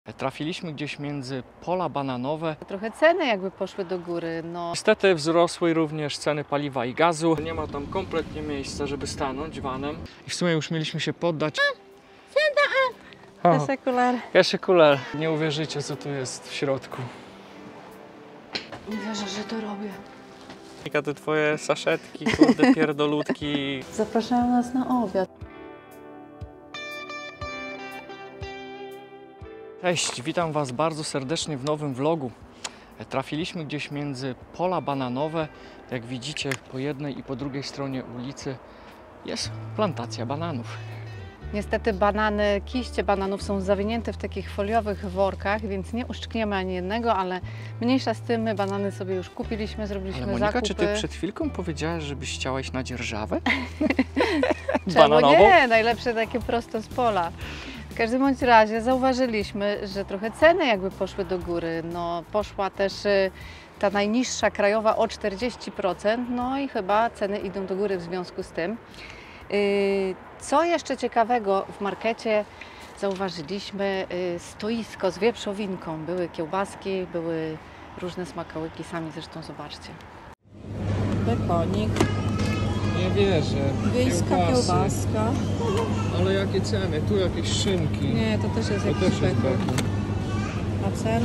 Trafiliśmy gdzieś między pola bananowe. Trochę ceny jakby poszły do góry. No. Niestety wzrosły również ceny paliwa i gazu. Nie ma tam kompletnie miejsca, żeby stanąć vanem. I w sumie już mieliśmy się poddać. Sekular. Sekular. Nie uwierzycie, co tu jest w środku. Nie wierzę, że to robię. Monika, te twoje saszetki, kurde, pierdolutki. Zapraszają nas na obiad. Cześć, witam Was bardzo serdecznie w nowym vlogu. Trafiliśmy gdzieś między pola bananowe. Jak widzicie, po jednej i po drugiej stronie ulicy jest plantacja bananów. Niestety kiście bananów są zawinięte w takich foliowych workach, więc nie uszczkniemy ani jednego, ale mniejsza z tym, my banany sobie już kupiliśmy, zrobiliśmy Ale Monika, zakupy. czy Ty przed chwilką powiedziałaś, żebyś chciała iść na dzierżawę? Czemu Bananową? nie? Najlepsze takie prosto z pola. W każdym bądź razie zauważyliśmy, że trochę ceny jakby poszły do góry. No, poszła też ta najniższa krajowa o 40%, no i chyba ceny idą do góry w związku z tym. Co jeszcze ciekawego w markecie zauważyliśmy, stoisko z wieprzowinką. Były kiełbaski, były różne smakołyki, sami zresztą zobaczcie. Bekonik, Nie wierzę. wiejska kiełbaska. Ale jakie ceny? Tu jakieś szynki. Nie, to też jest jakiś bekon. A ceny?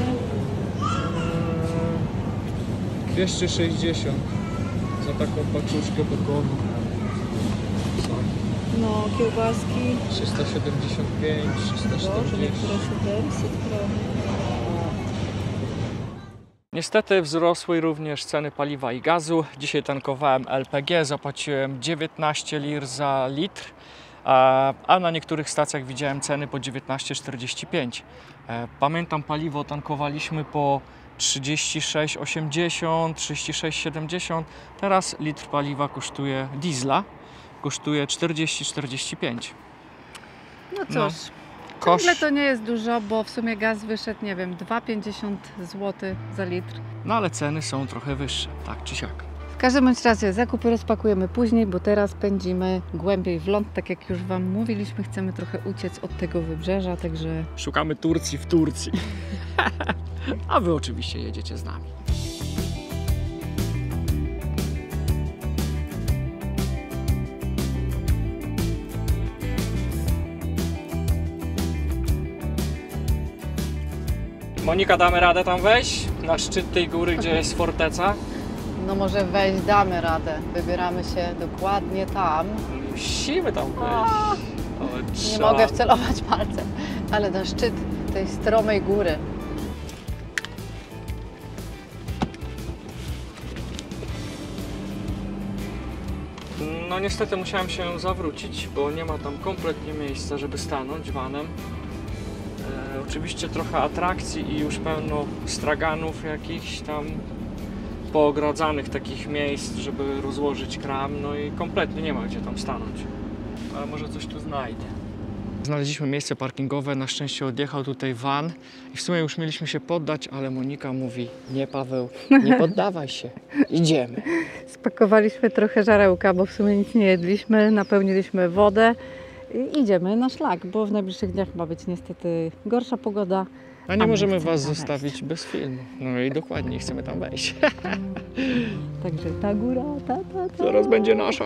260 za taką paczuszkę bekonu. No, kiełbaski. 375, Boże, 340. niektóre 700 Niestety wzrosły również ceny paliwa i gazu. Dzisiaj tankowałem LPG, zapłaciłem 19 lir za litr, a na niektórych stacjach widziałem ceny po 19,45. Pamiętam, paliwo tankowaliśmy po 36,80, 36,70. Teraz litr paliwa kosztuje, diesla, kosztuje 40,45. No cóż, No. ciągle to nie jest dużo, bo w sumie gaz wyszedł, nie wiem, 2,50 zł za litr. No ale ceny są trochę wyższe, tak czy siak. W każdym bądź razie zakupy rozpakujemy później, bo teraz pędzimy głębiej w ląd. Tak jak już Wam mówiliśmy, chcemy trochę uciec od tego wybrzeża, także Szukamy Turcji w Turcji. A Wy oczywiście jedziecie z nami. Monika, damy radę tam wejść? Na szczyt tej góry, gdzie jest forteca? no może wejść damy radę. Wybieramy się dokładnie tam. Musimy tam wejść. Ale Nie trzeba. mogę wcelować palcem, ale na szczyt tej stromej góry. No niestety musiałem się zawrócić, bo nie ma tam kompletnie miejsca, żeby stanąć vanem. Oczywiście trochę atrakcji i już pełno straganów jakichś tam poogradzanych takich miejsc, żeby rozłożyć kram, no i kompletnie nie ma gdzie tam stanąć. Ale może coś tu znajdę. Znaleźliśmy miejsce parkingowe, na szczęście odjechał tutaj van i w sumie już mieliśmy się poddać, ale Monika mówi: nie, Paweł, nie poddawaj się, idziemy. Spakowaliśmy trochę żarełka, bo w sumie nic nie jedliśmy, napełniliśmy wodę i idziemy na szlak, bo w najbliższych dniach ma być niestety gorsza pogoda. A nie my możemy chcemy Was tam zostawić bez filmu. No i dokładnie, chcemy tam wejść. Także ta góra, ta. Zaraz będzie nasza.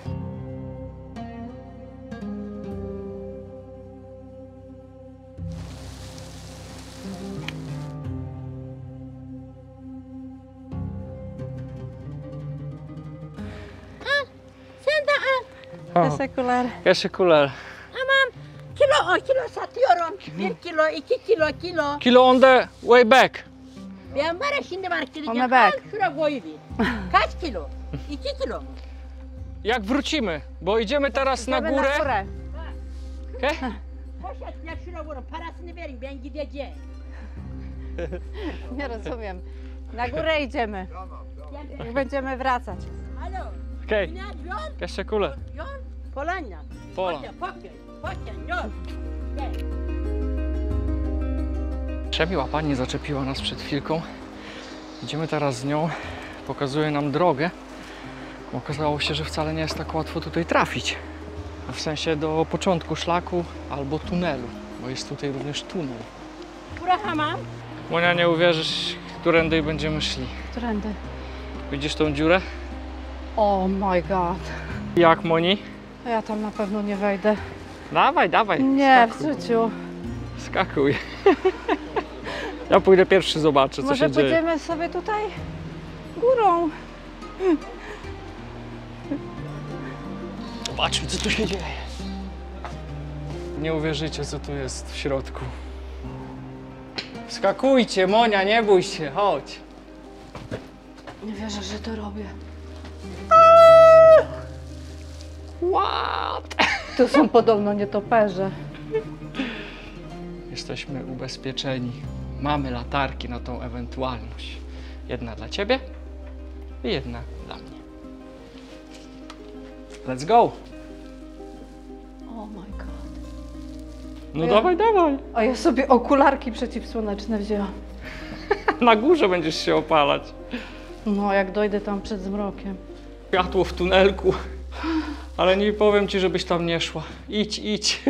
Sekular. Teşekkürler. Kilo satıyorum. 1 kilo, 2 kilo. Kilo on the way back. Ben var ya şimdi markete Ona gideceğim. bak. Al şuraya koyuver. Kaç kilo? 2 kilo mu? Jak wrócimy, bo idziemy teraz na Idziemy górę. na górę. Okay? Poşetler şuraya koyun. Parasını verin ben gideceğim. Nie rozumiem. Na górę idziemy. Jak będziemy wracać. Alo. Okay. Ne yol? Teşekkürler. Yol. Polonya. Pola. Pokya, yol. Gel. Przemiła pani zaczepiła nas przed chwilką. Idziemy teraz z nią. Pokazuje nam drogę. Okazało się, że wcale nie jest tak łatwo tutaj trafić. W sensie do początku szlaku albo tunelu, bo jest tutaj również tunel. Buraya Monia, nie uwierzysz, którędy będziemy szli. Którędy? Widzisz tą dziurę? Oh my god. Jak, Moni? Ja tam na pewno nie wejdę. Dawaj, dawaj. Nie, w skakuj. życiu. Skakuj. Ja pójdę pierwszy, zobaczę, co Może się dzieje. pójdziemy sobie tutaj górą. Zobaczmy, co tu się dzieje. Nie uwierzycie, co tu jest w środku. Skakujcie, Monia, nie bój się, chodź. Nie wierzę, że to robię. What? Tu są podobno nietoperze. Jesteśmy ubezpieczeni. Mamy latarki na tą ewentualność. Jedna dla ciebie i jedna dla mnie. Let's go! Oh my god. No Ja- dawaj, dawaj! A ja sobie okularki przeciwsłoneczne wzięłam. Na górze będziesz się opalać. No, jak dojdę tam przed zmrokiem. Światło w tunelku. Ale nie powiem ci, żebyś tam nie szła. Idź, idź.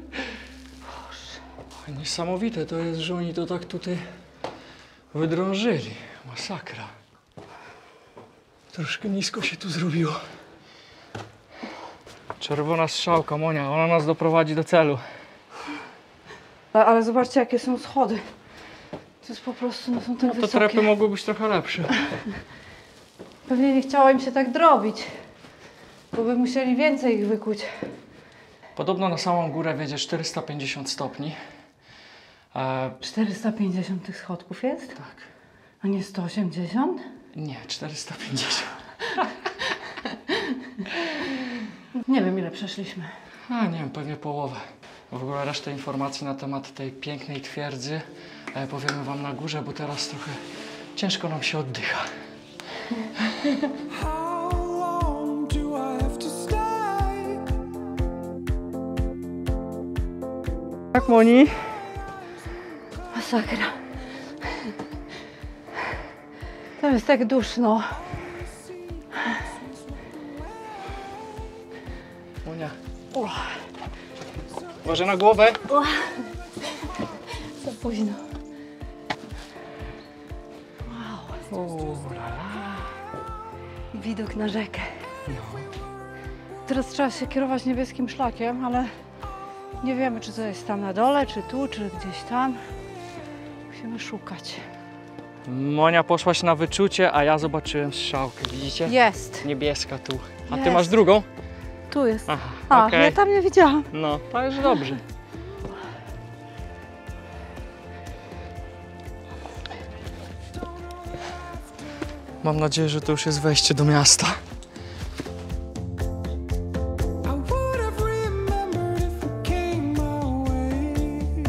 Boże. Niesamowite to jest, że oni to tak tutaj wydrążyli. Masakra. Troszkę nisko się tu zrobiło. Czerwona strzałka, Monia, ona nas doprowadzi do celu. Ale zobaczcie, jakie są schody. To jest po prostu, no są tak Te wysokie. trepy mogły być trochę lepsze. Pewnie nie chciało im się tak drobić, bo by musieli więcej ich wykuć. Podobno na samą górę wiedzie 450 stopni. 450 tych schodków jest? Tak. A nie 180? Nie, 450. Nie wiem, ile przeszliśmy. A nie wiem, pewnie połowę. W ogóle resztę informacji na temat tej pięknej twierdzy powiemy wam na górze, bo teraz trochę ciężko nam się oddycha. How long do I have to stay? Tak, Moni? Masakra. Tam jest tak duszno. Monia. Uważaj na głowę. Za późno. Widok na rzekę. Teraz trzeba się kierować niebieskim szlakiem, ale nie wiemy, czy to jest tam na dole, czy tu, czy gdzieś tam. Musimy szukać. Monia poszłaś na wyczucie, a ja zobaczyłem strzałkę, widzicie? Jest. Niebieska tu. A ty Jest. masz drugą? Tu jest. Aha, A, okej. ja tam nie widziałam. No, to już dobrze. Mam nadzieję, że to już jest wejście do miasta. I would have remembered if it came my way.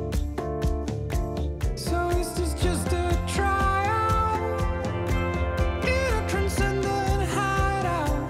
So is this just a tryout in a transcendent hideout?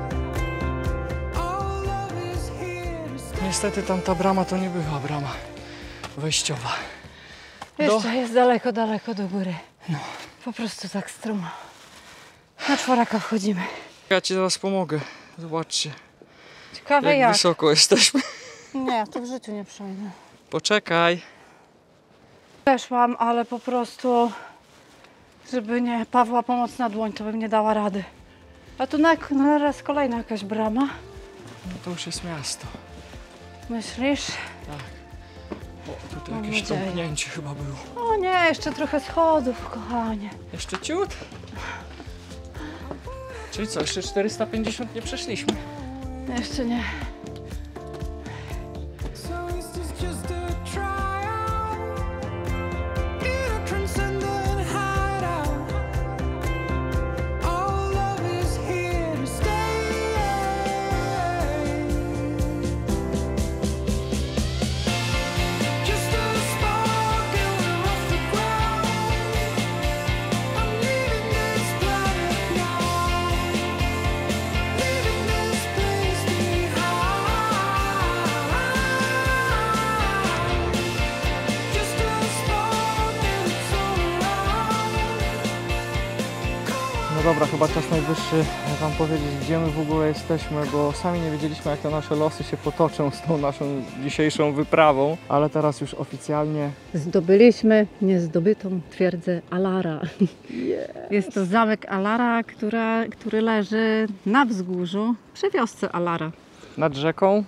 All love is here to stay. Niestety tamta brama to nie była brama wejściowa. Jeszcze jest daleko, daleko do góry. No. Po prostu tak strumo. Na czworaka wchodzimy. Ja ci zaraz pomogę. Zobaczcie, Ciekawe jak wysoko jesteśmy. Nie, to w życiu nie przejdę. Poczekaj. Weszłam, ale po prostu, żeby nie Pawła pomocna dłoń, to bym nie dała rady. A tu na raz kolejna jakaś brama. No to już jest miasto. Myślisz? O, tutaj Mam jakieś nadzieję. tąpnięcie chyba było. O nie, jeszcze trochę schodów, kochanie. Jeszcze ciut. Czyli co, jeszcze 450 nie przeszliśmy. Jeszcze nie. So is this just a tryout in a transcendent hideout? All love is here to stay. Just a spark and we're off the ground. I'm leaving this planet now, leaving this place behind. dobra, chyba czas najwyższy Wam powiedzieć, gdzie my w ogóle jesteśmy, bo sami nie wiedzieliśmy, jak te nasze losy się potoczą z tą naszą dzisiejszą wyprawą, ale teraz już oficjalnie Zdobyliśmy niezdobytą twierdzę Alara. Jest to zamek Alara, który leży na wzgórzu przy wiosce Alara. nad rzeką,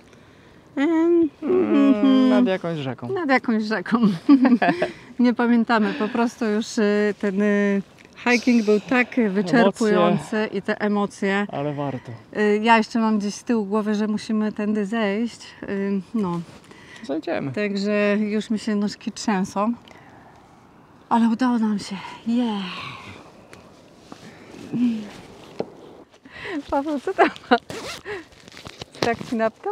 nad jakąś rzeką. Nad jakąś rzeką. Nie pamiętamy, po prostu już ten hiking był tak wyczerpujący i te emocje. Ale warto. Ja jeszcze mam gdzieś z tyłu głowy, że musimy tędy zejść. No, Zajdziemy. także już mi się nóżki trzęsą. Ale udało nam się. Yeah. Paweł, co tam ma? Tak ci naptał?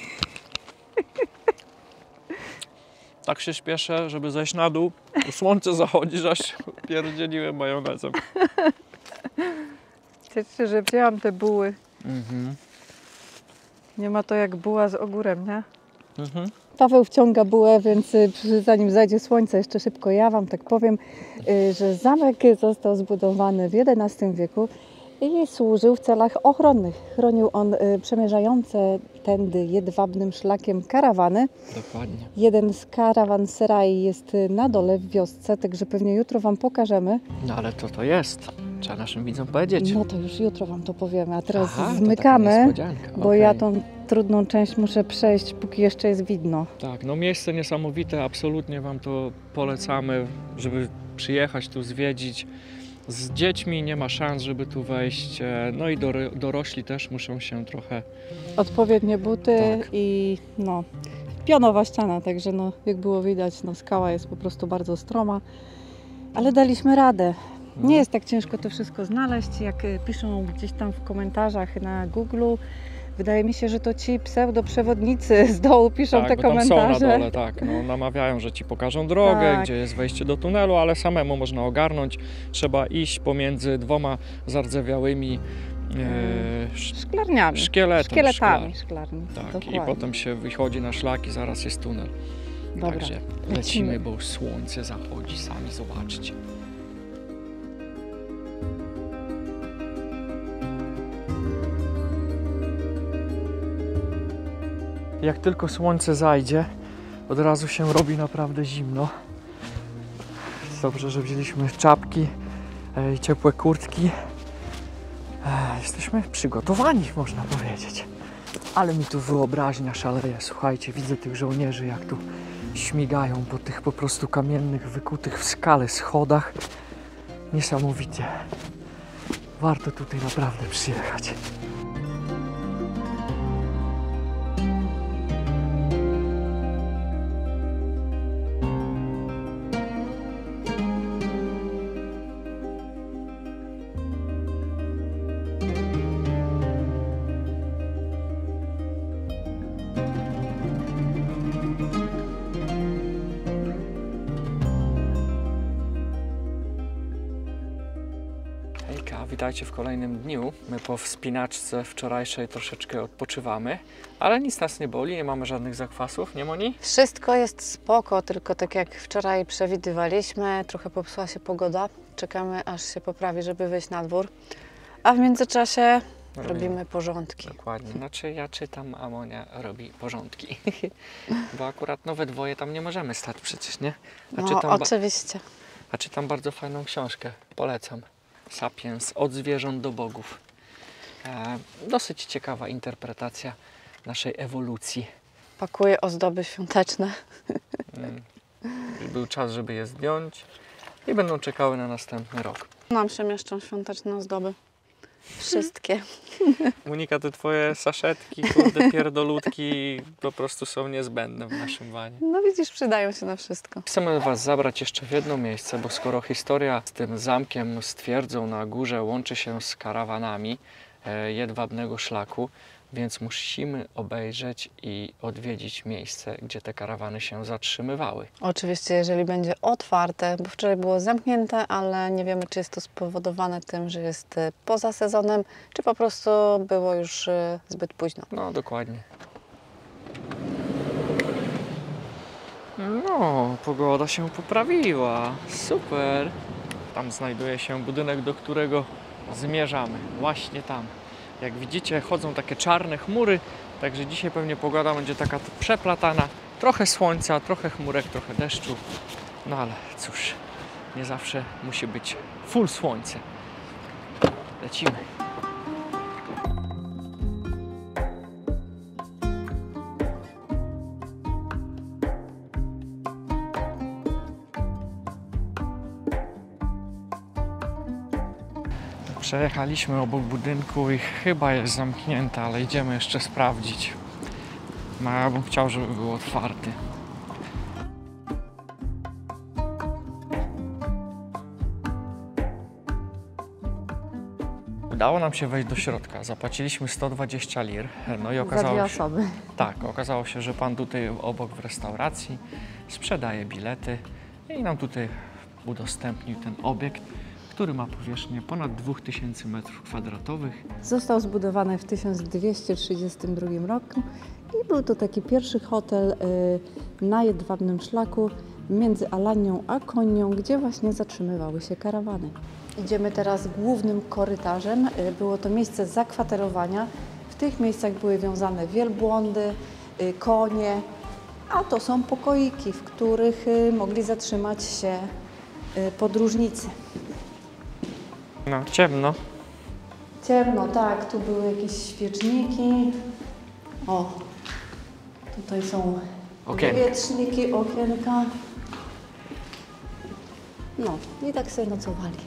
Tak się śpieszę, żeby zejść na dół. Słońce zachodzi, że aż pierdzieliłem majonezem. Cieszę się, że wzięłam te buły. Nie ma to jak buła z ogórem, nie? Paweł wciąga bułę, więc zanim zajdzie słońce, jeszcze szybko ja Wam tak powiem, że zamek został zbudowany w XI wieku i służył w celach ochronnych. Chronił on przemierzające tędy jedwabnym szlakiem karawany. Dokładnie. Jeden z karawanserai jest na dole w wiosce, także pewnie jutro Wam pokażemy. No ale co to jest? Trzeba naszym widzom powiedzieć. No to już jutro Wam to powiemy, a teraz Aha, to taka zmykamy, niespodzianka, bo okej. ja tą trudną część muszę przejść, póki jeszcze jest widno. Tak, no miejsce niesamowite, absolutnie Wam to polecamy, żeby przyjechać tu zwiedzić. Z dziećmi nie ma szans, żeby tu wejść, no i dorośli też muszą się trochę... Odpowiednie buty Tak. i no, pionowa ściana, także no, jak było widać, no, skała jest po prostu bardzo stroma, ale daliśmy radę. Nie jest tak ciężko to wszystko znaleźć, jak piszą gdzieś tam w komentarzach na Google. Wydaje mi się, że to ci pseudoprzewodnicy z dołu piszą Tak, te bo tam komentarze. są na dole, tak, no, namawiają, że Ci pokażą drogę, Tak. gdzie jest wejście do tunelu, ale samemu można ogarnąć. Trzeba iść pomiędzy dwoma zardzewiałymi Szklarniami. szkieletami szklarni. Tak, i Dokładnie. potem się wychodzi na szlak i zaraz jest tunel. Dobra, Także lecimy, bo słońce zachodzi, sami zobaczcie. Jak tylko słońce zajdzie, od razu się robi naprawdę zimno. Dobrze, że wzięliśmy czapki i ciepłe kurtki. Jesteśmy przygotowani, można powiedzieć. Ale mi tu wyobraźnia szaleje. Słuchajcie, widzę tych żołnierzy, jak tu śmigają po tych po prostu kamiennych, wykutych w skale schodach. Niesamowicie. Warto tutaj naprawdę przyjechać. Hejka, witajcie w kolejnym dniu. My po wspinaczce wczorajszej troszeczkę odpoczywamy, ale nic nas nie boli, nie mamy żadnych zakwasów, nie Moni? Wszystko jest spoko, tylko tak jak wczoraj przewidywaliśmy, trochę popsuła się pogoda. Czekamy, aż się poprawi, żeby wyjść na dwór. A w międzyczasie robimy porządki. Dokładnie. Znaczy ja czytam, a Monia robi porządki. Bo akurat we dwoje tam nie możemy stać przecież, nie? No, oczywiście. A czytam bardzo fajną książkę, polecam. Sapiens, od zwierząt do bogów. Dosyć ciekawa interpretacja naszej ewolucji. Pakuję ozdoby świąteczne. Był czas, żeby je zdjąć i będą czekały na następny rok. Nam się mieszczą świąteczne ozdoby. Wszystkie. Monika, te twoje saszetki, kurde pierdolutki po prostu są niezbędne w naszym wanie. No widzisz, przydają się na wszystko. Chcemy Was zabrać jeszcze w jedno miejsce, bo skoro historia z tym zamkiem, z twierdzą na górze łączy się z karawanami jedwabnego szlaku, więc musimy obejrzeć i odwiedzić miejsce, gdzie te karawany się zatrzymywały. Oczywiście, jeżeli będzie otwarte, bo wczoraj było zamknięte, ale nie wiemy, czy jest to spowodowane tym, że jest poza sezonem, czy po prostu było już zbyt późno. No, dokładnie. No, pogoda się poprawiła. Super. Tam znajduje się budynek, do którego zmierzamy właśnie tam. Jak widzicie, chodzą takie czarne chmury, także dzisiaj pewnie pogoda będzie taka przeplatana. Trochę słońca, trochę chmurek, trochę deszczu. No ale cóż, nie zawsze musi być full słońce. Lecimy. Przejechaliśmy obok budynku i chyba jest zamknięta, ale idziemy jeszcze sprawdzić. No, ja bym chciał, żeby był otwarty. Udało nam się wejść do środka. Zapłaciliśmy 120 lir. No i Za okazało dwie się, osoby. tak, okazało się, że pan tutaj obok w restauracji sprzedaje bilety i nam tutaj udostępnił ten obiekt, który ma powierzchnię ponad 2000 m2. Został zbudowany w 1232 roku i był to taki pierwszy hotel na jedwabnym szlaku między Alanią a Konią, gdzie właśnie zatrzymywały się karawany. Idziemy teraz głównym korytarzem. Było to miejsce zakwaterowania. W tych miejscach były wiązane wielbłądy, konie, a to są pokoiki, w których mogli zatrzymać się podróżnicy. No, ciemno. Ciemno, tak, tu były jakieś świeczniki. O, tutaj są Okienka. świeczniki, okienka. No, i tak sobie nocowali.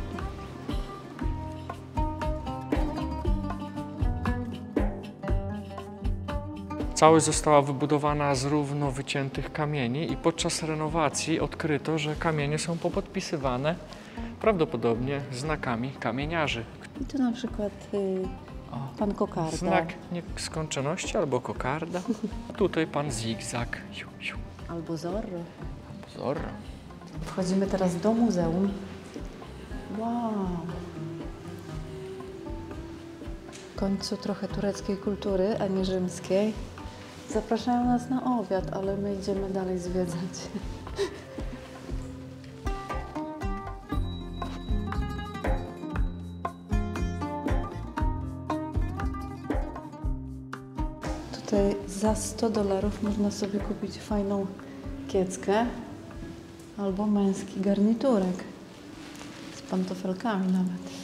Całość została wybudowana z równo wyciętych kamieni i podczas renowacji odkryto, że kamienie są popodpisywane prawdopodobnie znakami kamieniarzy. I tu na przykład pan Kokarda. Znak nieskończoności albo kokarda. A tutaj pan zigzag. Albo Zorro. Zorro. Wchodzimy teraz do muzeum. Wow. W końcu trochę tureckiej kultury, a nie rzymskiej. Zapraszają nas na obiad, ale my idziemy dalej zwiedzać. Tutaj za $100 można sobie kupić fajną kieckę albo męski garniturek z pantofelkami nawet.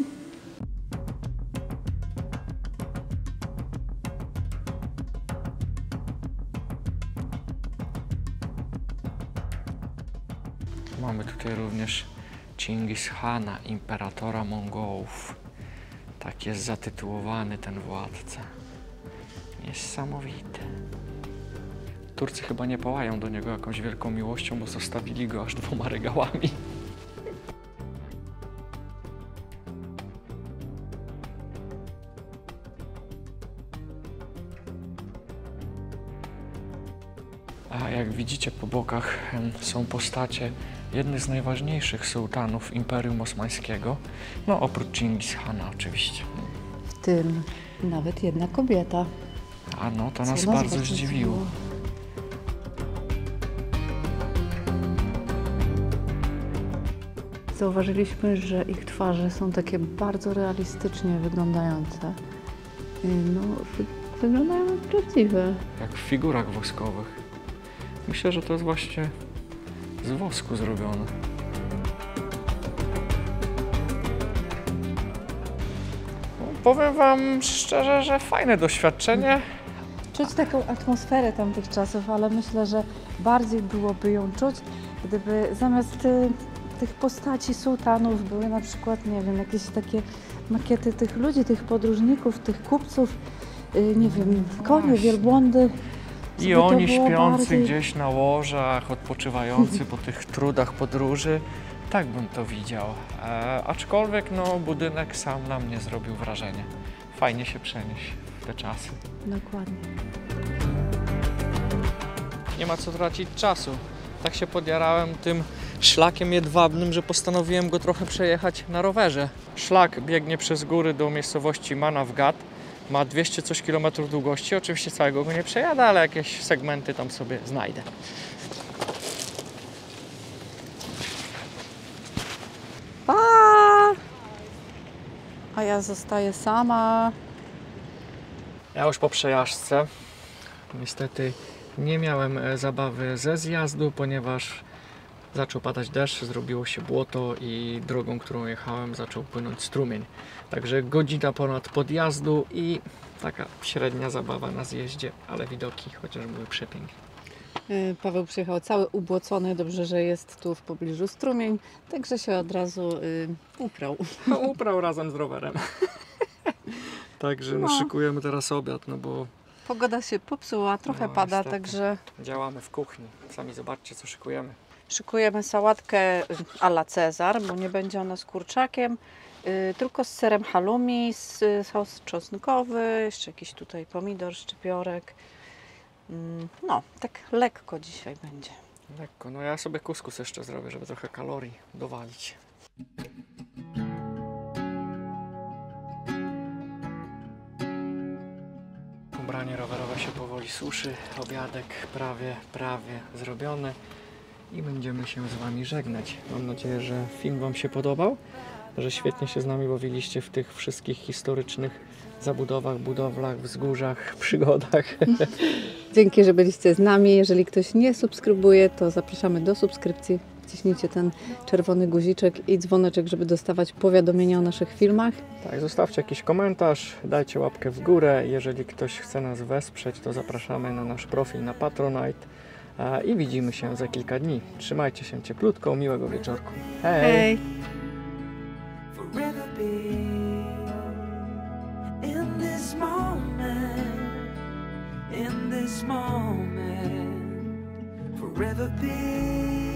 Mamy tutaj również Chingis Hana, imperatora Mongołów. Tak jest zatytułowany ten władca. Niesamowite. Turcy chyba nie pałają do niego jakąś wielką miłością, bo zostawili go aż 2 regałami. A jak widzicie po bokach są postacie jednych z najważniejszych sułtanów Imperium Osmańskiego, no oprócz Chingis Hana oczywiście. W tym nawet jedna kobieta. A no, to Co nas bardzo bardzo zdziwiło. Zauważyliśmy, że ich twarze są takie bardzo realistycznie wyglądające. No, wyglądają jak prawdziwe. Jak w figurach woskowych. Myślę, że to jest właśnie z wosku zrobione. No, powiem wam szczerze, że fajne doświadczenie. Czuć taką atmosferę tamtych czasów, ale myślę, że bardziej byłoby ją czuć, gdyby zamiast tych postaci sułtanów były na przykład, nie wiem, jakieś takie makiety tych ludzi, tych podróżników, tych kupców, nie wiem, konie, Właśnie. wielbłądy. I Żeby to oni było śpiący bardziej- gdzieś na łożach, odpoczywający po tych trudach podróży. Tak bym to widział. Aczkolwiek no, budynek sam na mnie zrobił wrażenie. Fajnie się przenieść w te czasy. Dokładnie. Nie ma co tracić czasu. Tak się podjarałem tym szlakiem jedwabnym, że postanowiłem go trochę przejechać na rowerze. Szlak biegnie przez góry do miejscowości Manavgat. Ma 200 coś kilometrów długości. Oczywiście całego go nie przejadę, ale jakieś segmenty tam sobie znajdę. Pa! a ja zostaję sama. Ja już po przejażdżce. Niestety nie miałem zabawy ze zjazdu, ponieważ zaczął padać deszcz, zrobiło się błoto i drogą, którą jechałem, zaczął płynąć strumień. Także godzina ponad podjazdu i taka średnia zabawa na zjeździe, ale widoki chociaż były przepiękne. Paweł przyjechał cały ubłocony, dobrze, że jest tu w pobliżu strumień, także się od razu uprał. Uprał razem z rowerem. Także no, szykujemy teraz obiad, no bo Pogoda się popsuła, trochę No, pada, niestety. także działamy w kuchni. Sami zobaczcie, co szykujemy. szykujemy sałatkę a la Cezar, bo nie będzie ona z kurczakiem, tylko z serem halloumi, sos czosnkowy, jeszcze jakiś tutaj pomidor, szczypiorek. No, tak lekko dzisiaj będzie. Lekko. No ja sobie kuskus jeszcze zrobię, żeby trochę kalorii dowalić. Ubranie rowerowe się powoli suszy. Obiadek prawie zrobiony. I będziemy się z Wami żegnać. Mam nadzieję, że film Wam się podobał, że świetnie się z nami bawiliście w tych wszystkich historycznych zabudowach, budowlach, wzgórzach, przygodach. Dzięki, że byliście z nami. Jeżeli ktoś nie subskrybuje, to zapraszamy do subskrypcji. Wciśnijcie ten czerwony guziczek i dzwoneczek, żeby dostawać powiadomienia o naszych filmach. Tak, zostawcie jakiś komentarz, dajcie łapkę w górę. Jeżeli ktoś chce nas wesprzeć, to zapraszamy na nasz profil na Patronite i widzimy się za kilka dni. Trzymajcie się cieplutko, miłego wieczorku. Hej! Forever be in this moment, forever be